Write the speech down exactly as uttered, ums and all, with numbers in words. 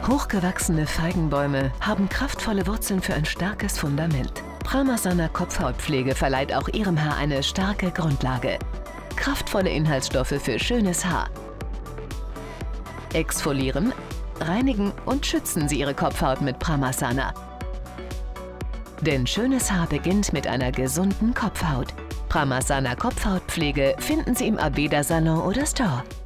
Hochgewachsene Feigenbäume haben kraftvolle Wurzeln für ein starkes Fundament. Pramasana Kopfhautpflege verleiht auch Ihrem Haar eine starke Grundlage. Kraftvolle Inhaltsstoffe für schönes Haar. Exfolieren, reinigen und schützen Sie Ihre Kopfhaut mit Pramasana. Denn schönes Haar beginnt mit einer gesunden Kopfhaut. Pramasana Kopfhautpflege finden Sie im Aveda Salon oder Store.